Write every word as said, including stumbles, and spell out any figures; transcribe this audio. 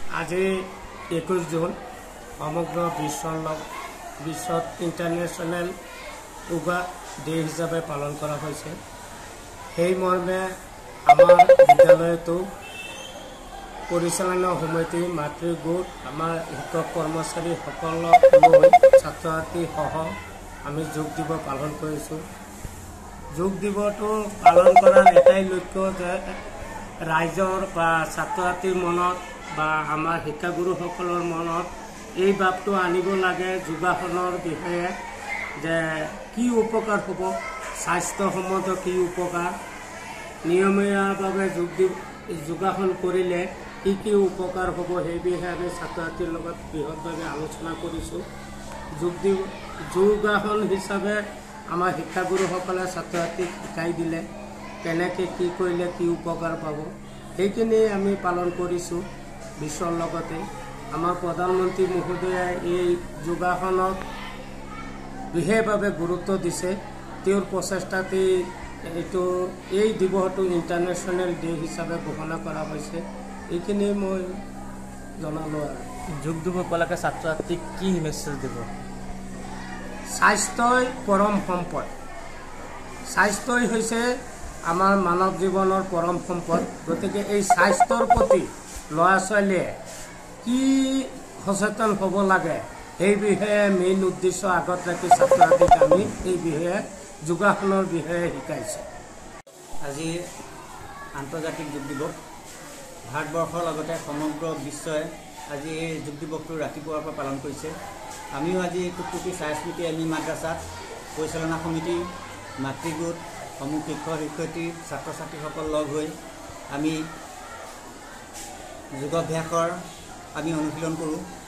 আজি একৈশ জুন সমগ্ৰ বিশ্বৰ বিশ্বত ইণ্টাৰনেশ্যনেল যোগা ডে হিচাপে পালন কৰা হৈছে। সেই মৰ্মে আমাৰ বিদ্যালয়তো পৰিচালনা সমিতি মাতৃ গোট আমাৰ শিক্ষক কৰ্মচাৰীসকলক লৈ ছাত্ৰ ছাত্ৰীসহ আমি যোগ দিৱস পালন কৰিছোঁ। যোগ দিৱসটো পালন কৰাৰ এটাই লক্ষ্য যে ৰাইজৰ বা ছাত্ৰ ছাত্ৰীৰ মনত বা আমাৰ শিক্ষাগুৰুসকলৰ মনত এই ভাৱটো আনিব লাগে যোগাসনৰ বিষয়ে যে কি উপকাৰ হ'ব, স্বাস্থ্যসন্মত কি উপকাৰ, নিয়মীয়াভাৱে যোগ যোগাসন কৰিলে কি কি উপকাৰ হ'ব সেই বিষয়ে আমি ছাত্ৰ ছাত্ৰীৰ লগত বৃহৎভাৱে আলোচনা কৰিছোঁ। যোগ দিৱ যোগাসন হিচাপে আমাৰ শিক্ষাগুৰুসকলে ছাত্ৰ ছাত্ৰীক শিকাই দিলে কেনেকৈ কি কৰিলে কি উপকাৰ পাব সেইখিনি আমি পালন কৰিছোঁ। বিশ্বৰ লগতে আমাৰ প্ৰধানমন্ত্ৰী মহোদয়ে এই যোগাসনক বিশেষভাৱে গুৰুত্ব দিছে। তেওঁৰ প্ৰচেষ্টাতে এইটো এই দিৱসটো ইণ্টাৰনেশ্যনেল ডে হিচাপে ঘোষণা কৰা হৈছে। এইখিনি মই জনালোঁ। আৰু যোগ দিৱস উপলক্ষে ছাত্ৰ ছাত্ৰীক কি মেছেজ দিব? স্বাস্থ্যই পৰম সম্পদ। স্বাস্থ্যই হৈছে আমাৰ মানৱ জীৱনৰ পৰম সম্পদ। গতিকে এই স্বাস্থ্যৰ প্ৰতি ল'ৰা ছোৱালীয়ে কি সচেতন হ'ব লাগে সেই বিষয়ে মেইন উদ্দেশ্য আগত ৰাখি ছাত্ৰ ছাত্ৰীক আমি এই বিষয়ে যোগাসনৰ বিষয়ে শিকাইছোঁ। আজি আন্তৰ্জাতিক যোগ দিৱস। ভাৰতবৰ্ষৰ লগতে সমগ্ৰ বিশ্বই আজি এই যোগ দিৱসটো ৰাতিপুৱাৰ পৰা পালন কৰিছে। আমিও আজি কুটকুটি চাই স্মৃতি এম ই মাদ্ৰাছাত পৰিচালনা সমিতি মাতৃগোট সমূহ শিক্ষক শিক্ষয়িত্ৰী ছাত্ৰ ছাত্ৰীসকল লগ হৈ আমি যোগাভ্যাসৰ আমি অনুশীলন কৰোঁ।